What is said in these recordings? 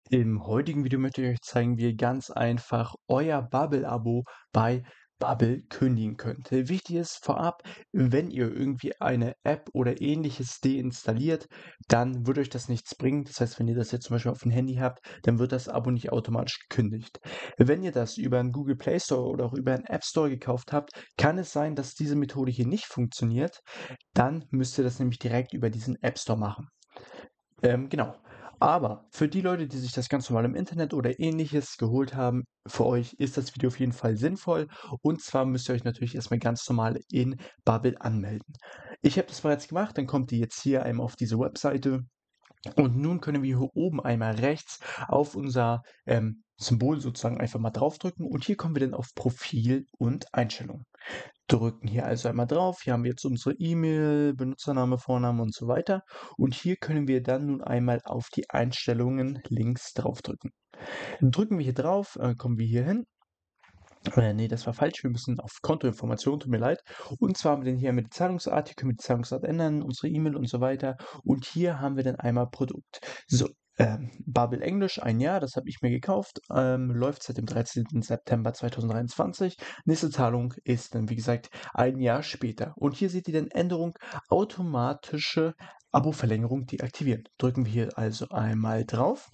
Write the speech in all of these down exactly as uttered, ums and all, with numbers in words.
Im heutigen Video möchte ich euch zeigen, wie ihr ganz einfach euer Bubble-Abo bei Bubble kündigen könnt. Äh, Wichtig ist vorab, wenn ihr irgendwie eine App oder ähnliches deinstalliert, dann wird euch das nichts bringen. Das heißt, wenn ihr das jetzt zum Beispiel auf dem Handy habt, dann wird das Abo nicht automatisch gekündigt. Wenn ihr das über einen Google Play Store oder auch über einen App Store gekauft habt, kann es sein, dass diese Methode hier nicht funktioniert. Dann müsst ihr das nämlich direkt über diesen App Store machen. Ähm, genau. Aber für die Leute, die sich das ganz normal im Internet oder Ähnliches geholt haben, für euch ist das Video auf jeden Fall sinnvoll. Und zwar müsst ihr euch natürlich erstmal ganz normal in Bubble anmelden. Ich habe das bereits gemacht, dann kommt ihr jetzt hier einmal auf diese Webseite. Und nun können wir hier oben einmal rechts auf unser ähm, Symbol sozusagen einfach mal draufdrücken. Und hier kommen wir dann auf Profil und Einstellungen. Drücken hier also einmal drauf. Hier haben wir jetzt unsere E-Mail, Benutzername, Vorname und so weiter. Und hier können wir dann nun einmal auf die Einstellungen links draufdrücken. Drücken wir hier drauf, äh, kommen wir hier hin. Äh, ne, das war falsch. Wir müssen auf Kontoinformationen, tut mir leid. Und zwar haben wir dann hier mit Zahlungsart. Hier können wir die Zahlungsart ändern, unsere E-Mail und so weiter. Und hier haben wir dann einmal Produkt. So, ähm, Babel Englisch, ein Jahr, das habe ich mir gekauft. Ähm, läuft seit dem dreizehnten September zweitausenddreiundzwanzig. Nächste Zahlung ist dann, wie gesagt, ein Jahr später. Und hier seht ihr dann Änderung, automatische Abo-Verlängerung deaktivieren. Drücken wir hier also einmal drauf.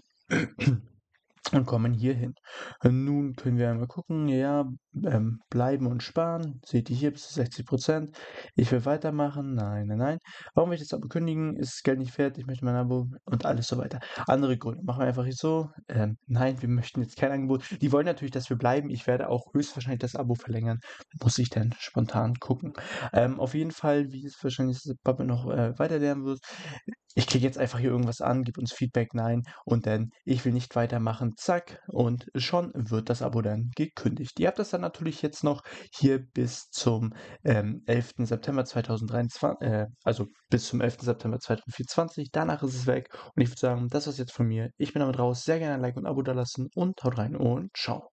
Und kommen hier hin. Nun können wir einmal gucken, ja, ähm, bleiben und sparen. Seht ihr hier bis zu sechzig Prozent. Ich will weitermachen. Nein, nein, nein. Warum will ich das Abo kündigen? Ist das Geld nicht wert? Ich möchte mein Abo und alles so weiter. Andere Gründe. Machen wir einfach hier so. Ähm, nein, wir möchten jetzt kein Angebot. Die wollen natürlich, dass wir bleiben. Ich werde auch höchstwahrscheinlich das Abo verlängern. Muss ich dann spontan gucken. Ähm, auf jeden Fall, wie es wahrscheinlich das Bubble noch äh, weiter lernen wird. Ich klicke jetzt einfach hier irgendwas an, gib uns Feedback, nein, und dann ich will nicht weitermachen, zack, und schon wird das Abo dann gekündigt. Ihr habt das dann natürlich jetzt noch hier bis zum ähm, elften September zweitausenddreiundzwanzig, äh, also bis zum elften September zweitausendvierundzwanzig. Danach ist es weg und ich würde sagen, das war's jetzt von mir. Ich bin damit raus. Sehr gerne ein Like und ein Abo da lassen und haut rein und ciao.